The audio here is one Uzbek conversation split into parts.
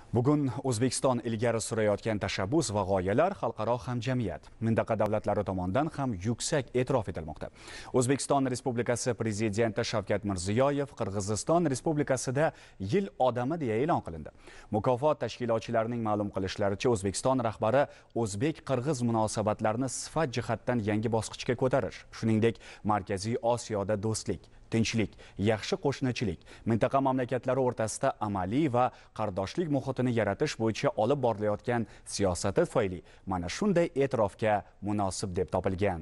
Bugun O'zbekiston ilgari surayotgan tashabbus va g'oyalar xalqaro hamjamiyat, mintaqa davlatlari tomonidan ham yuksak e'tirof etilmoqda. O'zbekiston Respublikasi Prezidenti Shavkat Mirziyoyev Qirg'iziston Respublikasida Yil odami deya e'lon qilindi. Mukofot tashkilotchilarining ma'lum qilishlaricha, O'zbekiston rahbari o'zbek-qirg'iz munosabatlarini sifat jihatdan yangi bosqichga ko'tarish, shuningdek, Markaziy Osiyoda do'stlik, tinchlik, yaxshi qo'shnichilik, mintaqa mamlakatlari o'rtasida amaliy va qardoshlik muhitini yaratish bo'yicha olib borilayotgan siyosati tufayli mana shunday e'tirofga munosib deb topilgan.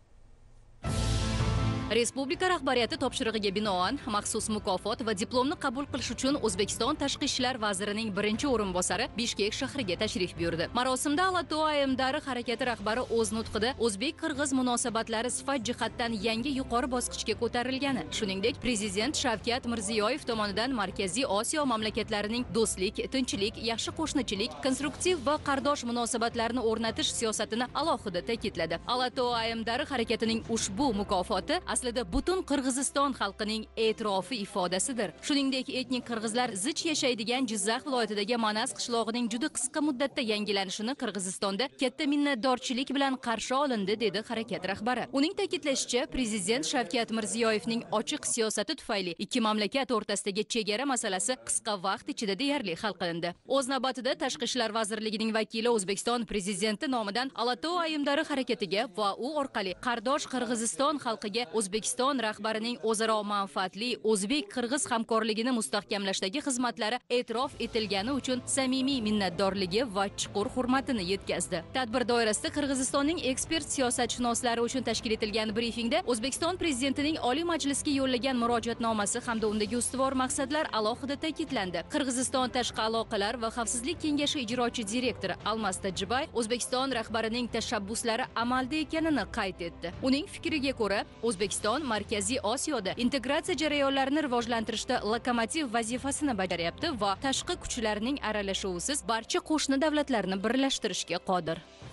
Respublika rahbariyati topshirig'iga binoan maxsus mukofot va diplomni qabul qilish uchun O'zbekiston Tashqi ishlar vazirining birinchi o'rinbosari Bishkek shahriga tashrif buyurdi. Marosimda Alato Ayemdari harakati rahbari o'z nutqida o'zbek-qirg'iz munosabatlari sifat jihatdan yangi yuqori bosqichga ko'tarilgani, shuningdek, Prezident Shavkat Mirziyoyev tomonidan Markaziy Osiyo mamlakatlarining do'stlik, tinchlik, yaxshi qo'shnichilik, konstruktiv va qardosh munosabatlarni o'rnatish siyosatini alohida ta'kidladi. Alato Ayemdari harakatining ushbu mukofoti aslida butun Qirg'iziston xalqining e'tirofi ifodasidir. Shuningdek, etnik qirg'izlar zich yashaydigan Jizzax viloyatidagi Manas qishlog'ining juda qisqa muddatda yangilanishini Qirg'izistonda katta minnatdorchilik bilan qarshi olindi, dedi harakat rahbari. Uning ta'kidlashicha, Prezident Shavkat Mirziyoyevning ochiq siyosati tufayli ikki mamlakat o'rtasidagi chegara masalasi qisqa vaqt ichida deyarli hal qilindi. O'z navbatida Tashqi ishlar vazirligining vakili O'zbekiston Prezidenti nomidan Alato Ayemdari harakatiga va u orqali qardosh Qirg'iziston xalqiga O'zbekiston rahbarining o'zaro manfaatli o'zbek-qirg'iz hamkorligini mustahkamlashdagi xizmatlari e'tirof etilgani uchun samimiy minnatdorligi va chuqur hurmatini yetkazdi. Tadbir doirasida Qirg'izistonning ekspert siyosatshunoslari uchun tashkil etilgan brifingda O'zbekiston prezidentining Oliy Majlisga yo'llagan murojaatnomasi hamda undagi ustuvor maqsadlar alohida ta'kidlandi. Qirg'iziston Tashqi aloqalar va xavfsizlik kengashi ijrochi direktori Almas Tajibay O'zbekiston rahbarining tashabbuslari amalda ekanini qayd etdi. Uning fikriga ko'ra, O'zbekiston Markaziy Osiyoda integratsiya jarayonlarini rivojlantirishda lokomotiv vazifasini bajaryapti va tashqi kuchlarning aralashuvisiz barcha qo'shni davlatlarni birlashtirishga qodir.